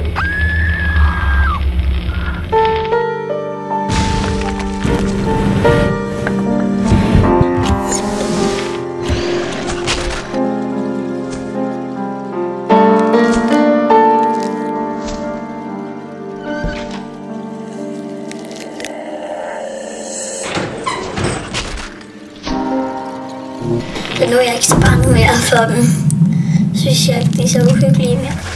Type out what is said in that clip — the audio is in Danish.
Så nu er jeg ikke så bange mere for dem. Synes jeg ikke, de er så uhyggelige mere.